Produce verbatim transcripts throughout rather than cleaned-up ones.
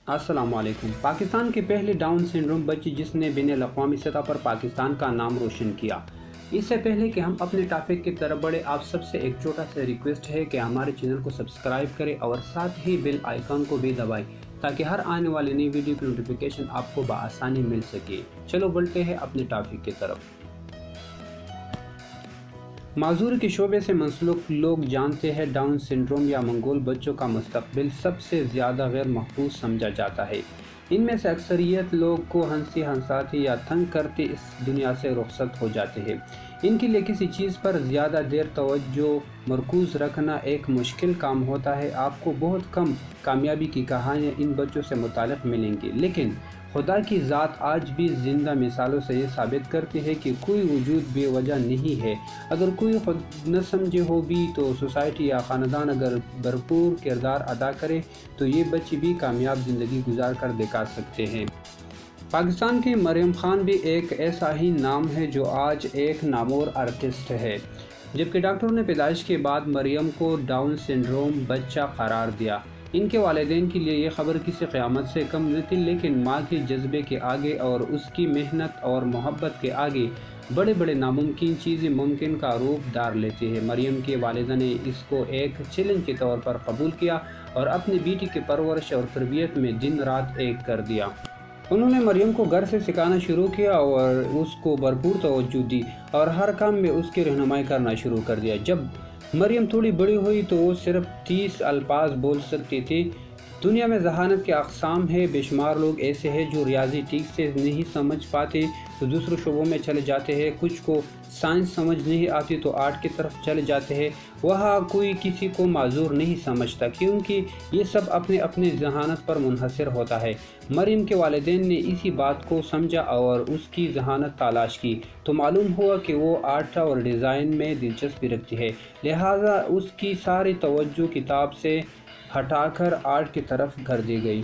अस्सलाम वालेकुम। पाकिस्तान के पहले डाउन सिंड्रोम बच्ची जिसने बिन अल-अक़वामी सतह पर पाकिस्तान का नाम रोशन किया। इससे पहले कि हम अपने टॉपिक की तरफ बढ़े, आप सबसे एक छोटा सा रिक्वेस्ट है कि हमारे चैनल को सब्सक्राइब करें और साथ ही बेल आइकन को भी दबाएं ताकि हर आने वाली नई वीडियो की नोटिफिकेशन आपको बआसानी मिल सके। चलो बढ़ते हैं अपने टॉपिक की तरफ। माजूरी के शोबे से मंसलूक लोग जानते हैं डाउन सिंड्रोम या मंगोल बच्चों का मुस्तकबिल सबसे ज़्यादा गैर महफूज समझा जाता है। इनमें से अक्सरियत लोग को हंसी हंसाती या तंग करते इस दुनिया से रुखसत हो जाते हैं। इनके लिए किसी चीज़ पर ज़्यादा देर तवज्जो मरकूज़ रखना एक मुश्किल काम होता है। आपको बहुत कम कामयाबी की कहानियाँ इन बच्चों से मुतालिक मिलेंगी, लेकिन खुदा की ज़ात आज भी ज़िंदा मिसालों से ये साबित करती है कि कोई वजूद बेवजह नहीं है। अगर कोई खुद न समझे हो भी तो सोसाइटी या ख़ानदान अगर भरपूर किरदार अदा करे तो ये बच्चे भी कामयाब ज़िंदगी गुजार कर दिखा सकते हैं। पाकिस्तान की मरियम खान भी एक ऐसा ही नाम है जो आज एक नामवर आर्टिस्ट है। जबकि डॉक्टरों ने पैदाइश के बाद मरियम को डाउन सिंड्रोम बच्चा करार दिया। इनके वालिदैन के लिए ये खबर किसी क़यामत से कम न थी, लेकिन माँ के जज्बे के आगे और उसकी मेहनत और मोहब्बत के आगे बड़े बड़े नामुमकिन चीज़ें मुमकिन का रूप धार लेती है। मरियम के वालिदा ने इसको एक चैलेंज के तौर पर कबूल किया और अपनी बेटी की परवरिश और तरबियत में दिन रात एक कर दिया। उन्होंने मरियम को घर से सिखाना शुरू किया और उसको भरपूर तवज्जो दी और हर काम में उसकी रहनुमाई करना शुरू कर दिया। जब मरियम थोड़ी बड़ी हुई तो वो सिर्फ तीस अल्फाज बोल सकती थी। दुनिया में जहानत के अक़साम है। बेशुमार लोग ऐसे हैं जो रियाजी ठीक से नहीं समझ पाते तो दूसरे शोबों में चले जाते हैं। कुछ को साइंस समझ नहीं आती तो आर्ट की तरफ चले जाते हैं। वहाँ कोई किसी को माजूर नहीं समझता क्योंकि ये सब अपने अपने जहानत पर मुनहसर होता है। मरियम के वालिदैन ने इसी बात को समझा और उसकी जहानत तलाश की तो मालूम हुआ कि वो आर्ट और डिज़ाइन में दिलचस्पी रखती है। लिहाजा उसकी सारी तवज्जो किताब से हटाकर आर्ट की तरफ कर दी गई।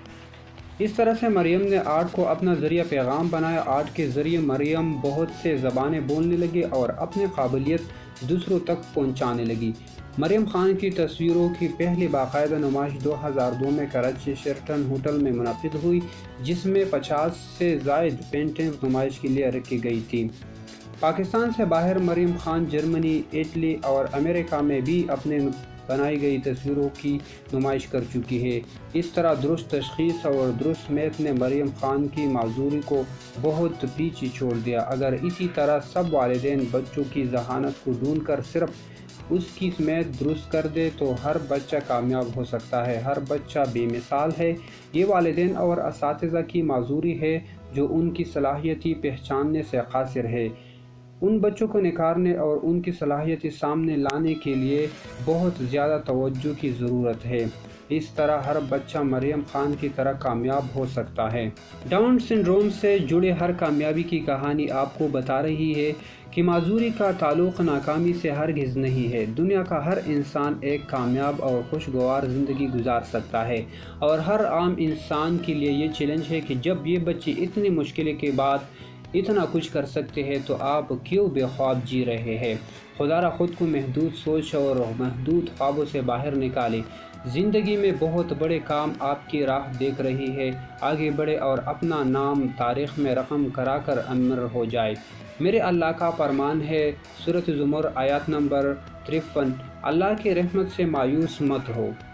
इस तरह से मरियम ने आर्ट को अपना ज़रिया पैगाम बनाया। आर्ट के ज़रिए मरियम बहुत से ज़बानें बोलने लगी और अपनी काबिलियत दूसरों तक पहुंचाने लगी। मरियम खान की तस्वीरों की पहली बाकायदा नुमाइश दो हज़ार दो में कराची शेरटन होटल में मुनक़िद हुई, जिसमें पचास से ज़ायद पेंटिंग नुमाइश के लिए रखी गई थी। पाकिस्तान से बाहर मरियम खान जर्मनी, इटली और अमेरिका में भी अपने बनाई गई तस्वीरों की नुमाइश कर चुकी है। इस तरह दुरुस्त तशख़ीस और दुरुस्त मैथ ने मरियम खान की माजूरी को बहुत पीछे छोड़ दिया। अगर इसी तरह सब वालिदैन बच्चों की जहानत को ढूंढ कर सिर्फ उसकी मैथ दुरुस्त कर दे तो हर बच्चा कामयाब हो सकता है। हर बच्चा बेमिसाल है। ये वालिदैन और असातिज़ा की माजूरी है जो उनकी सलाहियती पहचानने से क़ासिर है। उन बच्चों को निखारने और उनकी सलाहियत सामने लाने के लिए बहुत ज़्यादा तवज्जो की ज़रूरत है। इस तरह हर बच्चा मरियम खान की तरह कामयाब हो सकता है। डाउन सिंड्रोम से जुड़े हर कामयाबी की कहानी आपको बता रही है कि माजूरी का ताल्लुक़ नाकामी से हरगिज़ नहीं है। दुनिया का हर इंसान एक कामयाब और खुशगवार ज़िंदगी गुजार सकता है और हर आम इंसान के लिए ये चैलेंज है कि जब ये बच्चे इतनी मुश्किल के बाद इतना कुछ कर सकते हैं तो आप क्यों बेख्वाब जी रहे हैं। खुदारा ख़ुद को महदूद सोच और महदूद ख्वाबों से बाहर निकाले। ज़िंदगी में बहुत बड़े काम आपकी राह देख रही है। आगे बढ़े और अपना नाम तारीख़ में रकम कराकर अमर हो जाए। मेरे अल्लाह का फरमान है, सूरत ज़ुमर आयत नंबर तिरपन, अल्लाह की रहमत से मायूस मत हो।